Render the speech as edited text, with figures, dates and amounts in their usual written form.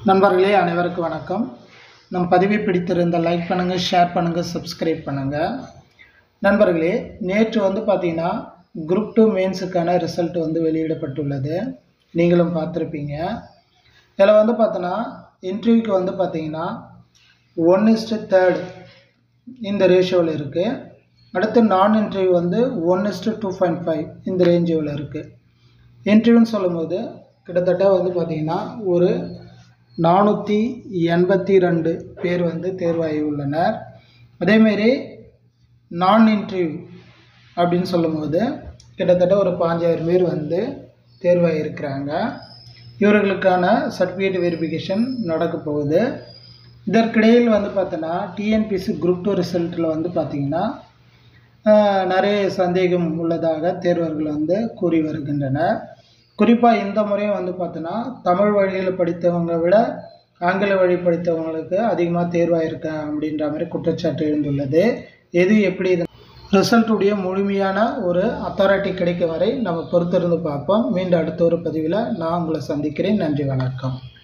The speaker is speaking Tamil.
நண்பர்களே அனைவருக்கும் வணக்கம். நம் பதிவை பிடித்திருந்த லைக் பண்ணுங்கள், ஷேர் பண்ணுங்கள், சப்ஸ்கிரைப் பண்ணுங்கள். நண்பர்களே, நேற்று பார்த்தீங்கன்னா குரூப் 2 மெயின்ஸுக்கான ரிசல்ட் வெளியிடப்பட்டுள்ளது. நீங்களும் பார்த்துருப்பீங்க. இதில் பார்த்தோன்னா இன்டர்வியூக்கு பார்த்தீங்கன்னா 1:3 இந்த ரேஷியோவில் இருக்குது. அடுத்து நான் இன்டர்வியூ 1:2.5 இந்த ரேஞ்சில் இருக்குது. இன்டர்வியூன்னு சொல்லும்போது கிட்டத்தட்ட பார்த்தீங்கன்னா ஒரு 482 பேர் தேர்வாகி உள்ளனர். அதேமாரி நான் இன்டர்வியூ அப்படின்னு சொல்லும்போது கிட்டத்தட்ட ஒரு 5000 பேர் தேர்வாகி இருக்கிறாங்க. இவர்களுக்கான சர்டிஃபிகேட் வெரிஃபிகேஷன் நடக்க போகுது. இதற்கிடையில் பார்த்தோன்னா டிஎன்பிஎஸ்சி குரூப் 2 ரிசல்ட்டில் பார்த்தீங்கன்னா நிறைய சந்தேகம் உள்ளதாக தேர்வர்கள் கூறி வருகின்றனர். குறிப்பாக இந்த முறையும் பார்த்தோன்னா தமிழ் வழியில் படித்தவங்க விட ஆங்கில வழி படித்தவங்களுக்கு அதிகமாக தேர்வாயிருக்க அப்படின்ற மாதிரி குற்றச்சாட்டு எழுந்துள்ளது. எது எப்படி ரிசல்ட்டுடைய முழுமையான ஒரு அத்தாரிட்டி கிடைக்கும் வரை நம்ம பொறுத்திருந்து பார்ப்போம். மீண்டும் அடுத்த ஒரு பதிவில் நான் உங்களை சந்திக்கிறேன். நன்றி, வணக்கம்.